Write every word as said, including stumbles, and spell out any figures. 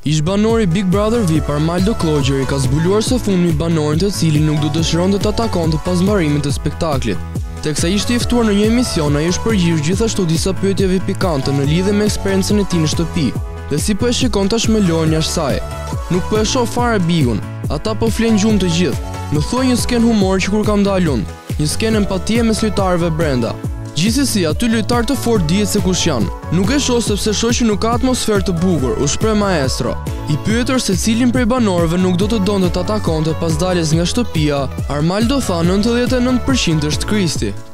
Ish banori Big Brother V I P Armaldo Klogjeri ka zbuluar së fundmi banorin të cilin nuk do dëshironte ta takonte pas mbarimit të spektaklit. Teksa ishte i ftuar në një emision, ai është përgjigj gjithashtu disa pyetjeve pikante në lidhje me eksperiencën e tij në shtëpi, dhe si po e shikon tash me lojën jashtë saj. Nuk po e shoh fare Bigun, ata po flen gjumë të gjithë. Më thuaj një sken humor që kur kam dalun, një sken empatie mes lojtarëve brenda. Gjithsesi, aty lojtar të fortë dihet se kush janë. Nuk e shoh sepse shoqi nuk ka atmosferë të bukur, u shpreh Maestro. I pyetur se cilin prej banorëve nuk do të donte ta takonte pas daljes nga shtëpia, Armaldo tha nëntëdhjetë e nëntë përqind është Kristi.